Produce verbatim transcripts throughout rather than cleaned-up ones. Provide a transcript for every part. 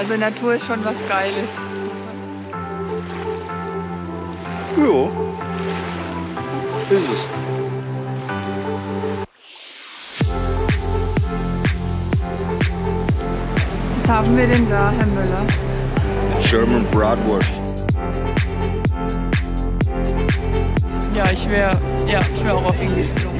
Also Natur ist schon was Geiles. Ja, ist es. Was haben wir denn da, Herr Müller? German Bratwurst. Ja, ich wäre ja, ich wär auch auf Englisch gesprochen.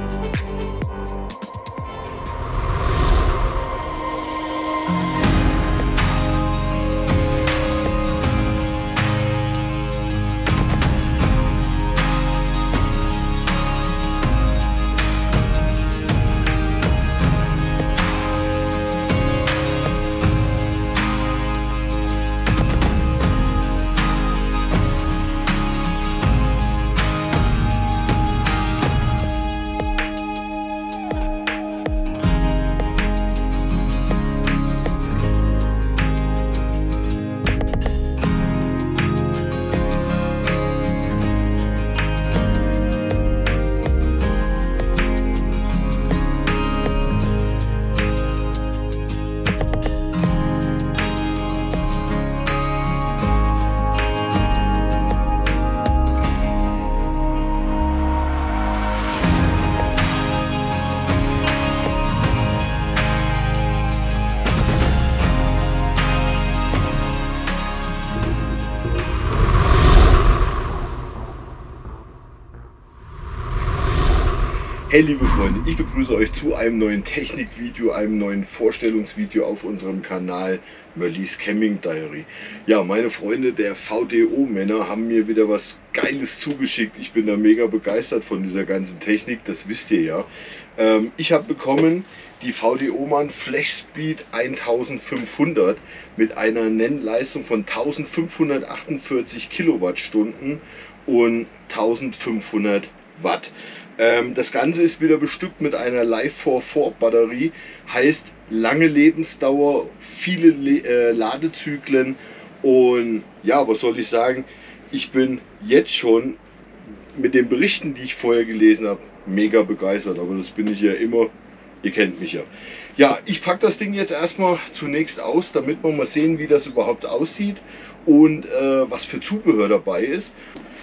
Hey liebe Freunde, ich begrüße euch zu einem neuen Technikvideo, einem neuen Vorstellungsvideo auf unserem Kanal Möllis Camping Diary. Ja, meine Freunde der V D O-Männer haben mir wieder was Geiles zugeschickt. Ich bin da mega begeistert von dieser ganzen Technik, das wisst ihr ja. Ähm, ich habe bekommen die V D O-Mann Flashspeed eintausendfünfhundert mit einer Nennleistung von eintausendfünfhundertachtundvierzig Kilowattstunden und eintausendfünfhundert Watt. Ähm, das Ganze ist wieder bestückt mit einer Life four four Batterie, heißt lange Lebensdauer, viele Le äh, Ladezyklen und ja, was soll ich sagen, ich bin jetzt schon mit den Berichten, die ich vorher gelesen habe, mega begeistert, aber das bin ich ja immer, ihr kennt mich ja. Ja, ich packe das Ding jetzt erstmal zunächst aus, damit wir mal sehen, wie das überhaupt aussieht und äh, was für Zubehör dabei ist.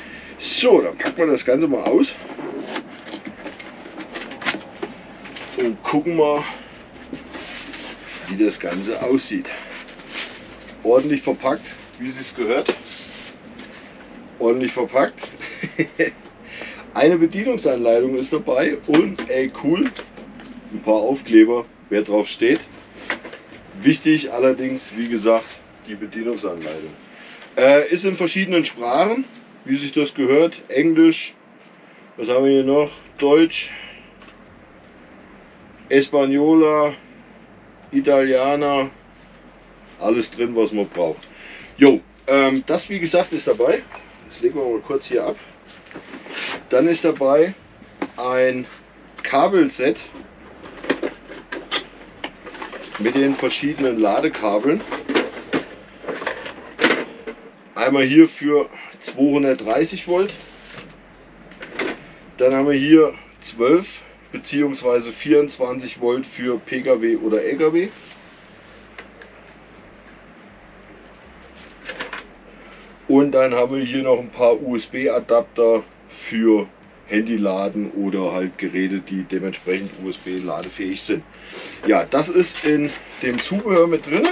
So, dann packen wir das Ganze mal aus. Und gucken mal, wie das Ganze aussieht. Ordentlich verpackt, wie es sich gehört. Ordentlich verpackt. Eine Bedienungsanleitung ist dabei und ey cool, ein paar Aufkleber, wer drauf steht. Wichtig allerdings, wie gesagt, die Bedienungsanleitung. Äh, ist in verschiedenen Sprachen, wie sich das gehört. Englisch, was haben wir hier noch? Deutsch, Española, Italiener, alles drin, was man braucht. Jo, ähm, das wie gesagt ist dabei. Das legen wir mal kurz hier ab. Dann ist dabei ein Kabelset mit den verschiedenen Ladekabeln. Einmal hier für zweihundertdreißig Volt. Dann haben wir hier zwölf beziehungsweise vierundzwanzig Volt für P K W oder L K W. Und dann haben wir hier noch ein paar U S B-Adapter für Handyladen oder halt Geräte, die dementsprechend U S B-ladefähig sind. Ja, das ist in dem Zubehör mit drin.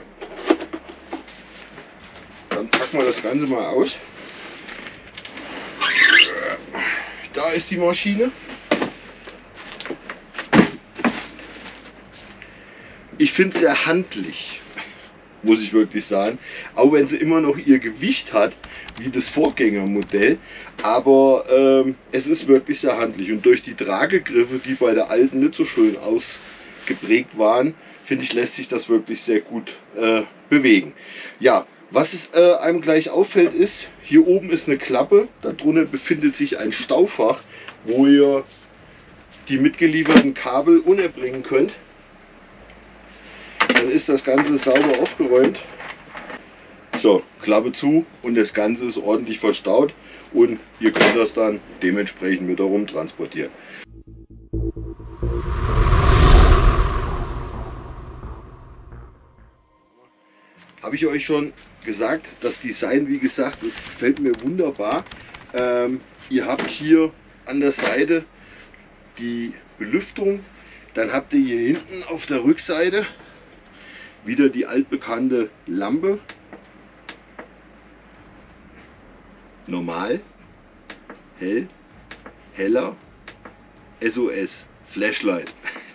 Dann packen wir das Ganze mal aus. Da ist die Maschine. Ich finde es sehr handlich, muss ich wirklich sagen, auch wenn sie immer noch ihr Gewicht hat, wie das Vorgängermodell, aber ähm, es ist wirklich sehr handlich und durch die Tragegriffe, die bei der alten nicht so schön ausgeprägt waren, finde ich, lässt sich das wirklich sehr gut äh, bewegen. Ja, was es, äh, einem gleich auffällt ist, hier oben ist eine Klappe, darunter befindet sich ein Staufach, wo ihr die mitgelieferten Kabel unterbringen könnt. Dann ist das Ganze sauber aufgeräumt. So, Klappe zu und das Ganze ist ordentlich verstaut und ihr könnt das dann dementsprechend mit herum transportieren. habe ich euch schon gesagt. Das Design, wie gesagt, das gefällt mir wunderbar. Ähm, ihr habt hier an der Seite die Belüftung. Dann habt ihr hier hinten auf der Rückseite wieder die altbekannte Lampe. Normal, hell, heller, S O S, Flashlight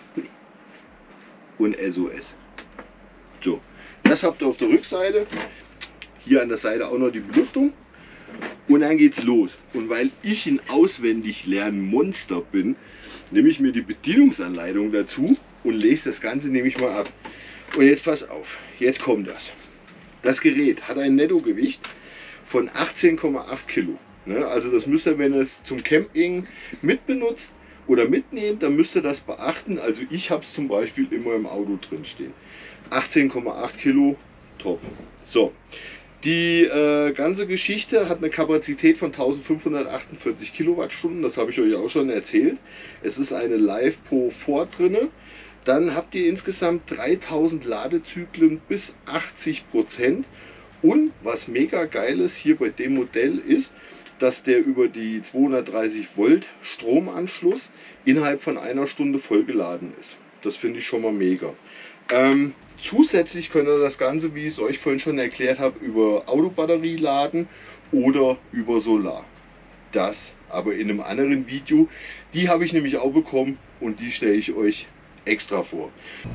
und S O S. So, das habt ihr auf der Rückseite. Hier an der Seite auch noch die Belüftung. Und dann geht's los. Und weil ich ein auswendig lernen Monster bin, nehme ich mir die Bedienungsanleitung dazu und lese das Ganze nämlich mal ab. Und jetzt pass auf, jetzt kommt das. Das Gerät hat ein Nettogewicht von achtzehn Komma acht Kilo. Also das müsst ihr, wenn ihr es zum Camping mitbenutzt oder mitnehmt, dann müsst ihr das beachten. Also ich habe es zum Beispiel immer im Auto drin stehen. achtzehn Komma acht Kilo, top. So. Die äh, ganze Geschichte hat eine Kapazität von eintausendfünfhundertachtundvierzig Kilowattstunden, das habe ich euch auch schon erzählt. Es ist eine Live Pro vier drin. Dann habt ihr insgesamt dreitausend Ladezyklen bis achtzig Prozent. Und was mega geil ist hier bei dem Modell ist, dass der über die zweihundertdreißig Volt Stromanschluss innerhalb von einer Stunde vollgeladen ist. Das finde ich schon mal mega. Ähm, Zusätzlich könnt ihr das Ganze, wie ich es euch vorhin schon erklärt habe, über Autobatterie laden oder über Solar. Das aber in einem anderen Video. Die habe ich nämlich auch bekommen und die stelle ich euch extra vor.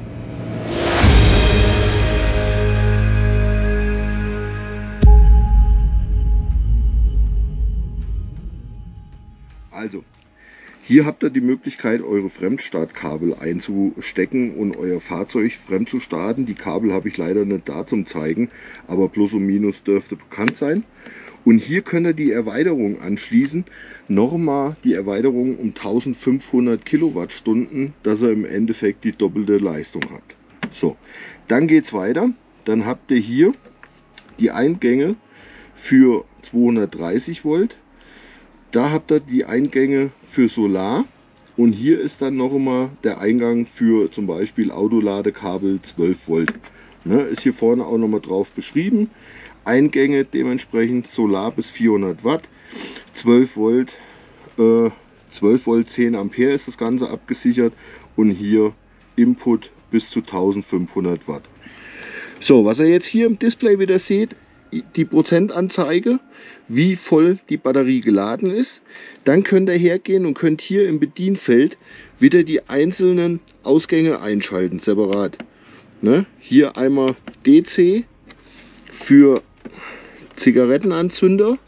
Also, hier habt ihr die Möglichkeit, eure Fremdstartkabel einzustecken und euer Fahrzeug fremd zu starten. Die Kabel habe ich leider nicht da zum Zeigen, aber Plus und Minus dürfte bekannt sein. Und hier könnt ihr die Erweiterung anschließen. Nochmal die Erweiterung um eintausendfünfhundert Kilowattstunden, dass ihr im Endeffekt die doppelte Leistung habt. So, dann geht es weiter. Dann habt ihr hier die Eingänge für zweihundertdreißig Volt. Da habt ihr die Eingänge für Solar und hier ist dann noch einmal der Eingang für zum Beispiel Autoladekabel zwölf Volt. Ne, ist hier vorne auch noch mal drauf beschrieben. Eingänge dementsprechend Solar bis vierhundert Watt, zwölf Volt, äh, zwölf Volt, zehn Ampere ist das Ganze abgesichert und hier Input bis zu eintausendfünfhundert Watt. So, was ihr jetzt hier im Display wieder seht, die Prozentanzeige, wie voll die Batterie geladen ist. Dann könnt ihr hergehen und könnt hier im Bedienfeld wieder die einzelnen Ausgänge einschalten, separat. Ne? Hier einmal D C für Zigarettenanzünder.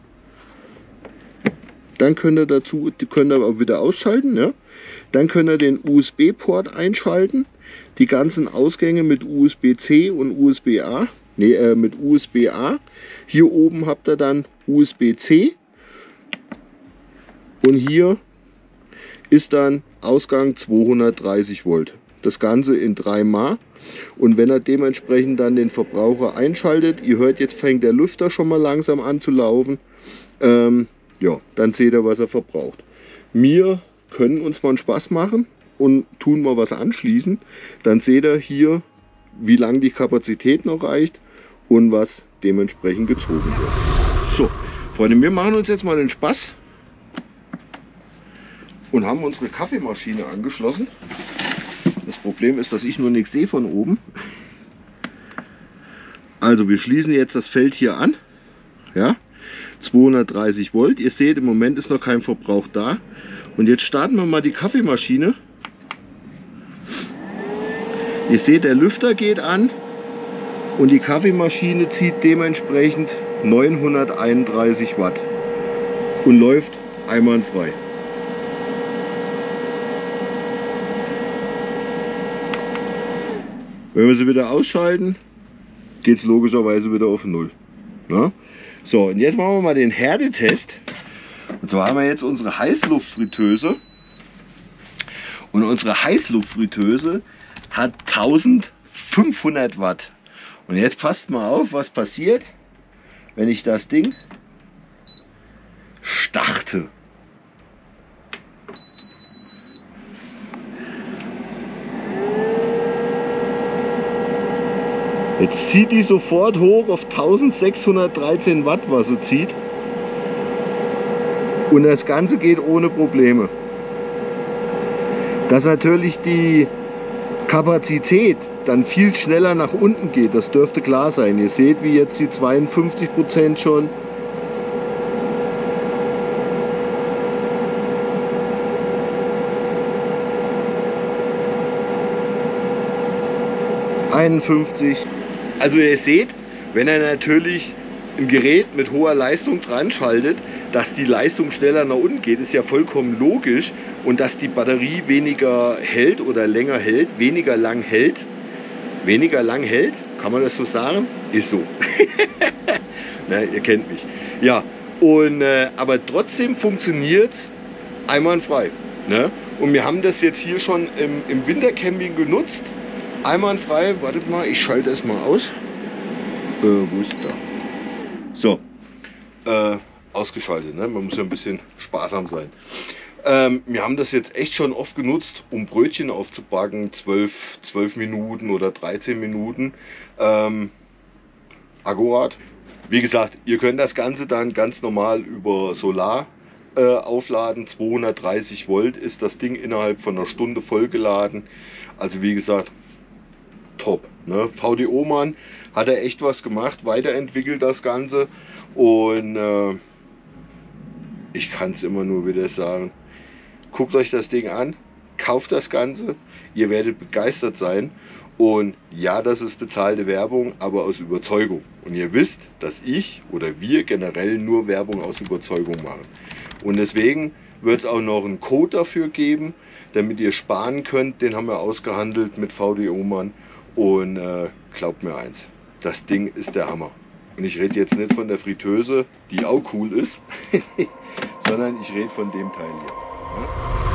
Dann könnt ihr dazu, die könnt ihr auch wieder ausschalten. Ne? Dann könnt ihr den U S B-Port einschalten. Die ganzen Ausgänge mit U S B C und U S B A. Nee, äh, mit U S B A. Hier oben habt ihr dann U S B C. Und hier ist dann Ausgang zweihundertdreißig Volt. Das Ganze in drei Mal. Und wenn er dementsprechend dann den Verbraucher einschaltet, ihr hört, jetzt fängt der Lüfter schon mal langsam an zu laufen, ähm, ja, dann seht ihr, was er verbraucht. Wir können uns mal einen Spaß machen und tun mal was anschließen. Dann seht ihr hier, wie lange die Kapazität noch reicht und was dementsprechend gezogen wird. So, Freunde, wir machen uns jetzt mal den Spaß und haben unsere Kaffeemaschine angeschlossen. Das Problem ist, dass ich nur nichts sehe von oben. Also wir schließen jetzt das Feld hier an. Ja, zweihundertdreißig Volt. Ihr seht, im Moment ist noch kein Verbrauch da. Und jetzt starten wir mal die Kaffeemaschine. Ihr seht, der Lüfter geht an und die Kaffeemaschine zieht dementsprechend neunhunderteinunddreißig Watt und läuft einwandfrei. Wenn wir sie wieder ausschalten, geht es logischerweise wieder auf null. Ja? So, und jetzt machen wir mal den Herdetest. Und zwar haben wir jetzt unsere Heißluftfritteuse. Und unsere Heißluftfritteuse hat eintausendfünfhundert Watt. Und jetzt passt mal auf, was passiert, wenn ich das Ding starte. Jetzt zieht die sofort hoch auf eintausendsechshundertdreizehn Watt, was sie zieht. Und das Ganze geht ohne Probleme. Dass natürlich die Kapazität dann viel schneller nach unten geht, das dürfte klar sein. Ihr seht, wie jetzt die zweiundfünfzig Prozent schon einundfünfzig. Also ihr seht, wenn er natürlich ein Gerät mit hoher Leistung dran schaltet, dass die Leistung schneller nach unten geht, ist ja vollkommen logisch. Und dass die Batterie weniger hält oder länger hält, weniger lang hält, weniger lang hält, kann man das so sagen? Ist so. Na, ihr kennt mich. Ja, und, äh, aber trotzdem funktioniert es einwandfrei. Ne? Und wir haben das jetzt hier schon im, im Wintercamping genutzt. Einwandfrei, wartet mal, ich schalte es mal aus. Äh, wo ist da? So, äh, ausgeschaltet, ne? Man muss ja ein bisschen sparsam sein. Ähm, wir haben das jetzt echt schon oft genutzt, um Brötchen aufzubacken, zwölf, zwölf Minuten oder dreizehn Minuten. Ähm, akkurat. Wie gesagt, ihr könnt das Ganze dann ganz normal über Solar äh, aufladen. zweihundertdreißig Volt ist das Ding innerhalb von einer Stunde vollgeladen. Also wie gesagt, top. Ne? V D O-Mann hat er echt was gemacht, weiterentwickelt das Ganze und äh, ich kann es immer nur wieder sagen. Guckt euch das Ding an, kauft das Ganze, ihr werdet begeistert sein und ja, das ist bezahlte Werbung, aber aus Überzeugung. Und ihr wisst, dass ich oder wir generell nur Werbung aus Überzeugung machen. Und deswegen wird es auch noch einen Code dafür geben, damit ihr sparen könnt. Den haben wir ausgehandelt mit V D O-Mann. Und äh, glaubt mir eins, das Ding ist der Hammer. Und ich rede jetzt nicht von der Fritteuse, die auch cool ist, sondern ich rede von dem Teil hier.